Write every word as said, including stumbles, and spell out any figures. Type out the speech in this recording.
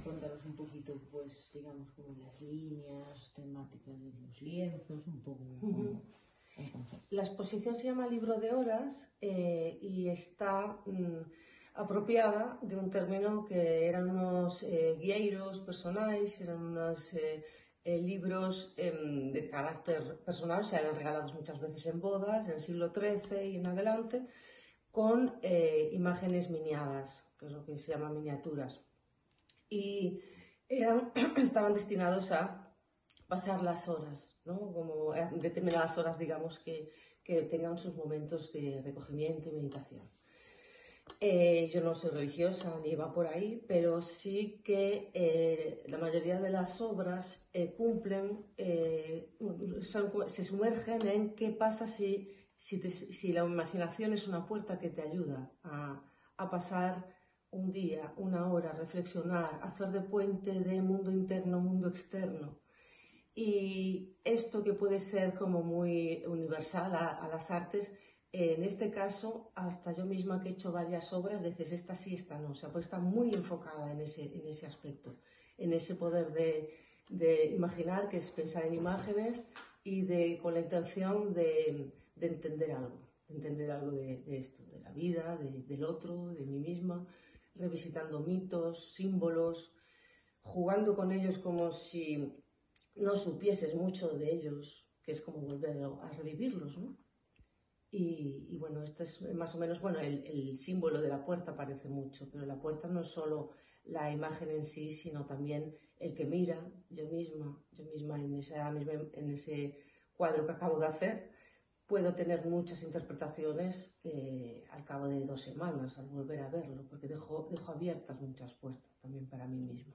contaros un poquito, pues, digamos, como las líneas temáticas de los lienzos, un poco Uh-huh. el concepto. La exposición se llama Libro de Horas eh, y está mm, apropiada de un término que eran unos eh, guieiros personais, eran unos eh, eh, libros eh, de carácter personal, o sea, eran regalados muchas veces en bodas, en el siglo trece y en adelante, con eh, imágenes miniadas, que es lo que se llama miniaturas. Y eran, estaban destinados a pasar las horas, ¿no? Como determinadas horas, digamos, que, que tengan sus momentos de recogimiento y meditación. Eh, yo no soy religiosa ni va por ahí, pero sí que eh, la mayoría de las obras eh, cumplen, eh, son, se sumergen en qué pasa si, si, te, si la imaginación es una puerta que te ayuda a, a pasar un día, una hora, reflexionar, hacer de puente de mundo interno, mundo externo. Y esto que puede ser como muy universal a, a las artes, eh, en este caso, hasta yo misma que he hecho varias obras, dices, esta sí, esta no, o sea, pues está muy enfocada en ese, en ese aspecto, en ese poder de, de imaginar, que es pensar en imágenes y de, con la intención de, de entender algo, de entender algo de, de esto, de la vida, de, del otro, de mí misma, revisitando mitos, símbolos, jugando con ellos como si no supieses mucho de ellos, que es como volver a revivirlos, ¿no? Y, y bueno, esto es más o menos, bueno, el, el símbolo de la puerta parece mucho, pero la puerta no es solo la imagen en sí, sino también el que mira, yo misma, yo misma en, esa, en ese cuadro que acabo de hacer, puedo tener muchas interpretaciones eh, al cabo de dos semanas, al volver a verlo, porque dejo, dejo abiertas muchas puertas también para mí misma.